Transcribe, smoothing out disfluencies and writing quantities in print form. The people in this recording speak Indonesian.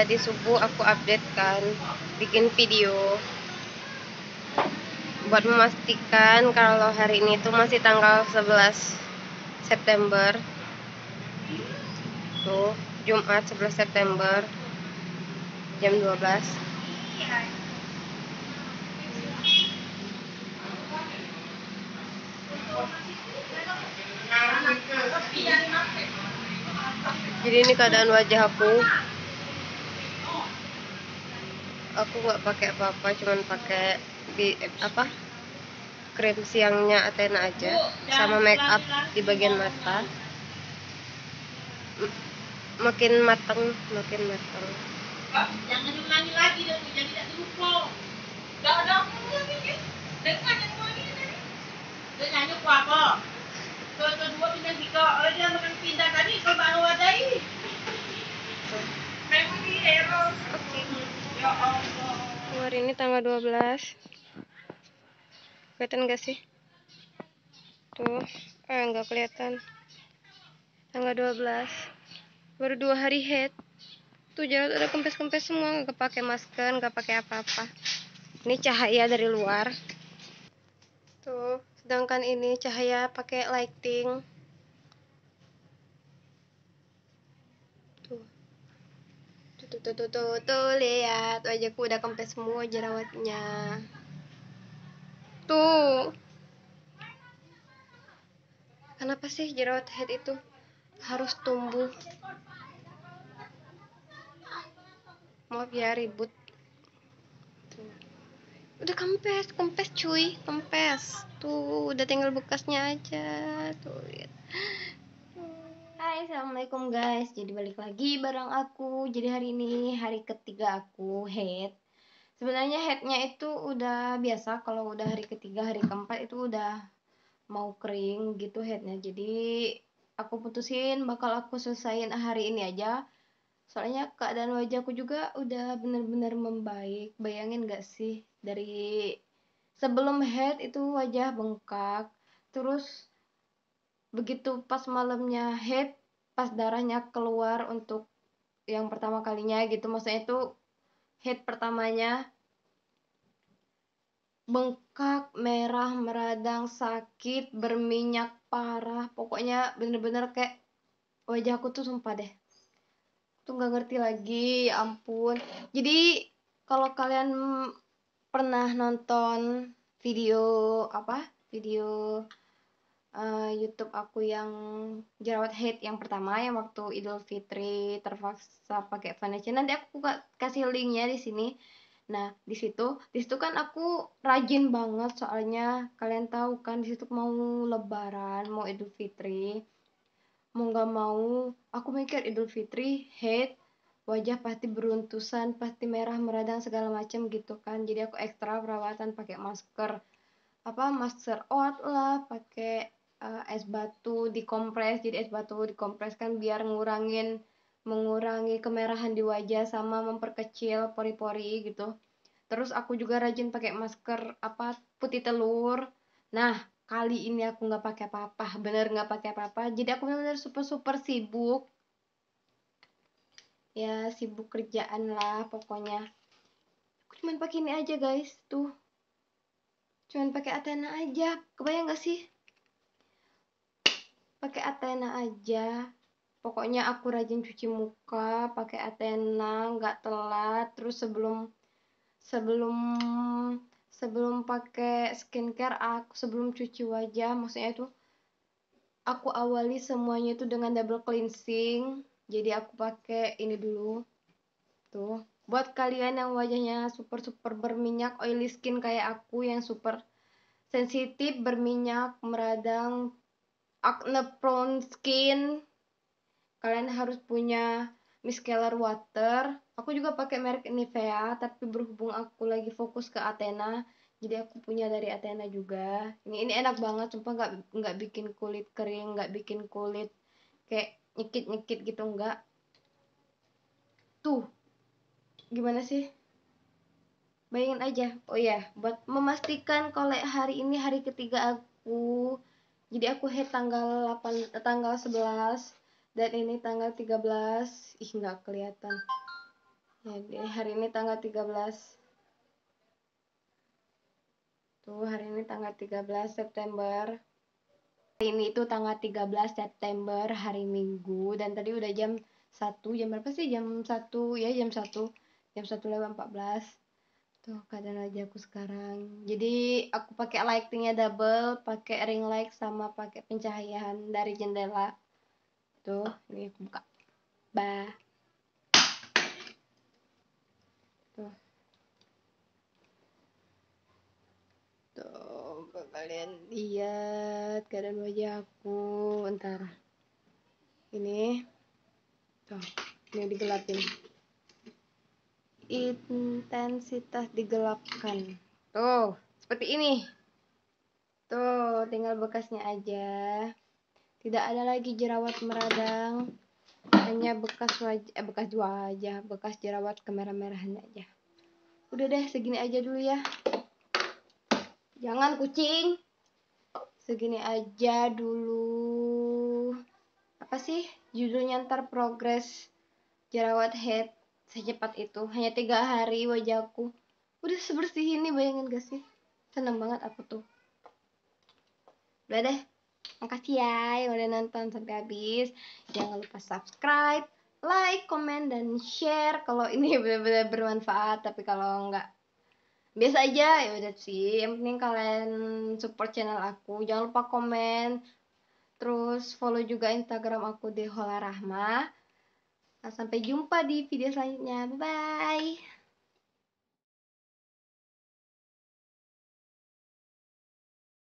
tadi subuh aku update kan, bikin video buat memastikan kalau hari ini tuh masih tanggal 11 September. Tuh, Jumat 11 September jam 12. Jadi ini keadaan wajah aku. Aku nggak pakai apa-apa, cuman pakai krim siangnya Athena aja, sama make up di bagian mata. Makin matang. Jangan diulangi lagi dong, jadi tidak lupa. Enggak ada lagi. Dengan yang lagi ini. Dia nyanyi apa? Kedua pindah tiga. Dia makan pindah tadi ke baru wadai. Memang di error. Oke. Ya Allah. Hari ini tanggal 12. Kelihatan gak sih? Tuh, nggak kelihatan. Tanggal 12. Baru 2 hari head. Tuh jerawat udah kempes-kempes semua, nggak pakai masker, nggak pakai apa-apa. Ini cahaya dari luar. Tuh, sedangkan ini cahaya pakai lighting. Tuh, lihat wajahku udah kempes semua jerawatnya. Tuh. Kenapa sih jerawat head itu harus tumbuh? Maaf ya, ribut. Tuh. Udah kempes cuy, kempes. Tuh, udah tinggal bekasnya aja. Tuh, lihat. Hai, assalamualaikum guys. Jadi balik lagi bareng aku. Jadi hari ini hari ketiga aku head. Sebenarnya headnya itu udah biasa. Kalau udah hari ketiga, hari keempat itu udah mau kering gitu headnya. Jadi aku putusin bakal aku selesain hari ini aja. Soalnya keadaan wajahku juga udah bener-bener membaik. Bayangin gak sih, dari sebelum head itu wajah bengkak, terus begitu pas malamnya head, pas darahnya keluar untuk yang pertama kalinya gitu, maksudnya itu head pertamanya, bengkak, merah, meradang, sakit, berminyak parah, pokoknya bener-bener kayak wajahku tuh sumpah deh tuh nggak ngerti lagi, ya ampun. Jadi kalau kalian pernah nonton video video YouTube aku yang jerawat head yang pertama, yang waktu Idul Fitri terpaksa pakai foundation, nanti aku kasih linknya di sini. Nah, di situ kan aku rajin banget, soalnya kalian tahu kan di situ mau Lebaran, mau Idul Fitri, mau nggak mau aku mikir Idul Fitri head, wajah pasti beruntusan, pasti merah meradang segala macam gitu kan. Jadi aku ekstra perawatan, pakai masker oat lah, pakai es batu dikompres. Jadi es batu dikompres kan biar mengurangi kemerahan di wajah sama memperkecil pori-pori gitu. Terus aku juga rajin pakai masker putih telur. Nah, kali ini aku nggak pakai apa-apa, bener nggak pakai apa-apa. Jadi aku bener-bener super sibuk. Ya, sibuk kerjaan lah pokoknya. Aku cuman pakai ini aja guys, tuh. Cuman pakai Athena aja. Kebayang gak sih? Pakai Athena aja. Pokoknya aku rajin cuci muka pakai Athena, nggak telat. Terus sebelum sebelum pakai skincare, sebelum cuci wajah, maksudnya itu aku awali semuanya itu dengan double cleansing. Jadi aku pakai ini dulu. Tuh, buat kalian yang wajahnya super berminyak, oily skin kayak aku yang super sensitif, berminyak, meradang, acne prone skin, kalian harus punya micellar water. Aku juga pakai merek Nivea, tapi berhubung aku lagi fokus ke Athena, jadi aku punya dari Athena juga. Ini enak banget, sumpah, nggak bikin kulit kering, nggak bikin kulit kayak nyekit gitu, enggak. Tuh, gimana sih? Bayangin aja. Oh ya, buat memastikan kalau hari ini hari ketiga aku, jadi aku head tanggal 11, dan ini tanggal 13. Ih, nggak kelihatan. Jadi hari ini tanggal 13. Tuh, hari ini tanggal 13 September. Hari ini itu tanggal 13 September, hari Minggu. Dan tadi udah jam 1. Jam berapa sih? Jam 1. Ya, jam 1. Jam 1:14. Tuh, keadaan wajahku sekarang. Jadi, aku pakai lightingnya double, pakai ring light sama pakai pencahayaan dari jendela. Tuh, ini aku buka. Bah. Tuh. Tuh, kalian lihat keadaan wajah aku. Ntar. Ini. Tuh, ini digelapin. Intensitas digelapkan. Tuh, seperti ini. Tuh, tinggal bekasnya aja. Tidak ada lagi jerawat meradang. Hanya bekas wajah, bekas jerawat kemerah-merahan aja. Udah deh, segini aja dulu ya. Jangan kucing. Segini aja dulu. Apa sih judulnya ntar progres jerawat head secepat itu. Hanya 3 hari wajahku udah sebersih ini, bayangin gak sih? Seneng banget aku tuh. Udah deh, makasih ya yang udah nonton sampai habis. Jangan lupa subscribe, like, komen, dan share kalau ini benar-benar bermanfaat. Tapi kalau enggak, biasa aja ya udah sih. Yang penting kalian support channel aku. Jangan lupa komen. Terus follow juga Instagram aku di Hola Rahma. Nah, sampai jumpa di video selanjutnya. Bye bye.